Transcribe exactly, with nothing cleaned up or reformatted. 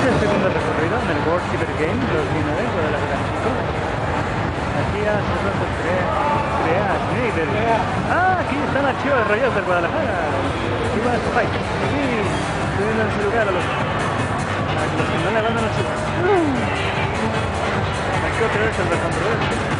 el segundo recorrido en el World Cyber Game dos mil nueve en Guadalajara, México. Aquí hace rato crea, crea Schneider. Ah, aquí están las Chivas Rayadas del Guadalajara. Chivas Fight. Aquí, subiendo en su lugar a los, a los que no le van a las Chivas. Aquí otra vez el de controversia.